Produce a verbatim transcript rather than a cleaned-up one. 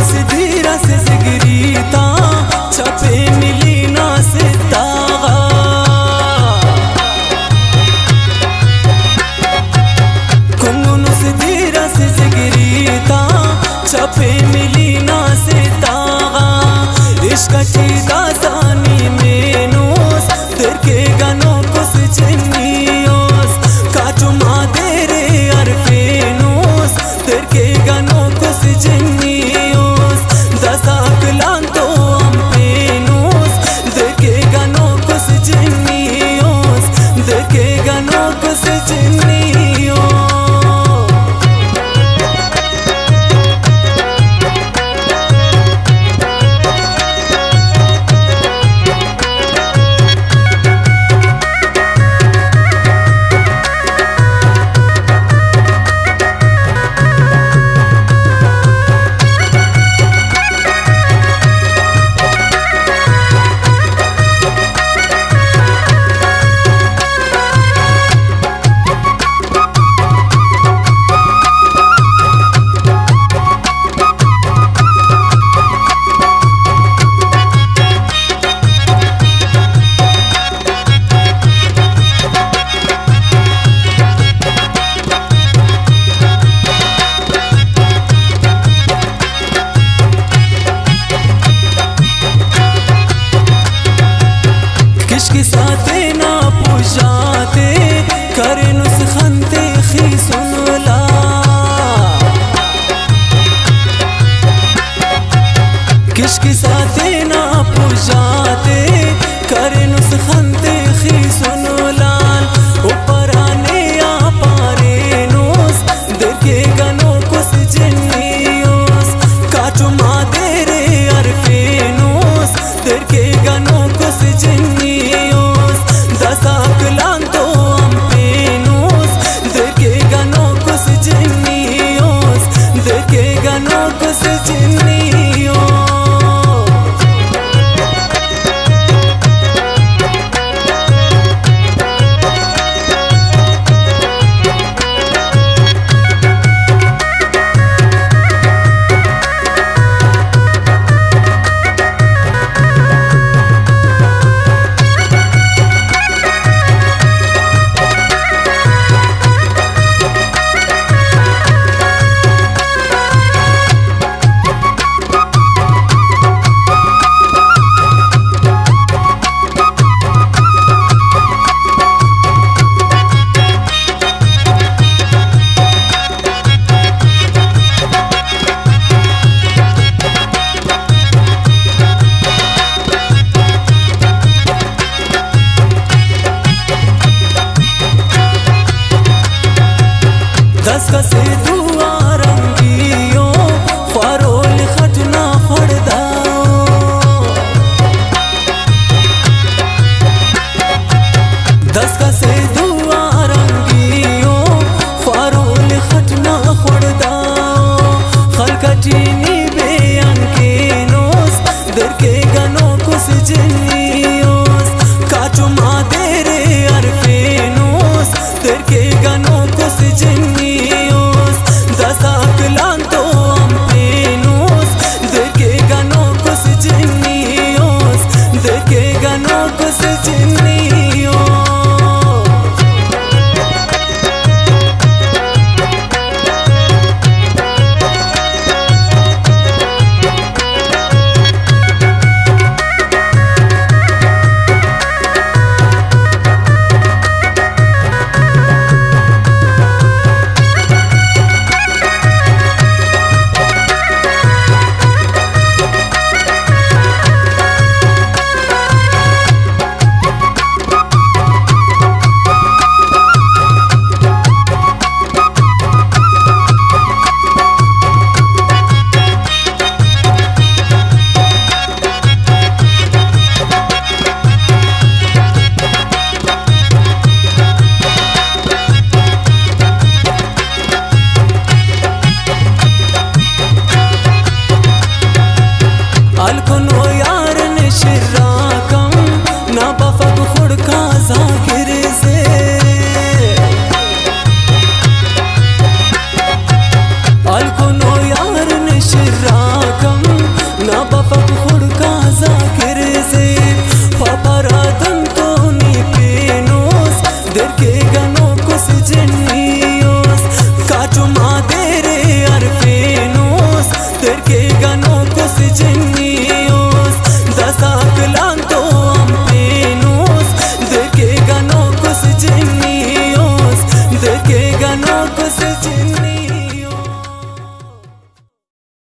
से धीरा से जिगरीता छपे मिली ना से तागा कुंगुन से धीरा से जिगरीता छपे मिली ना से तागा इश्क की दास्तानी में नूस तेरे के गानों को से चिन्नियोस काचू माँ तेरे अरफे नूस तेरे के गानों को से चिन्नियोस दसाक लान तो हम पे नूस तेरे के गानों को से चिन्नियोस तेरे के गानों को से चिन्नियोस किसके साथे ना पूछाते करे नुस खंते खी सुनला किसके साथे ना पूछाते करे नुस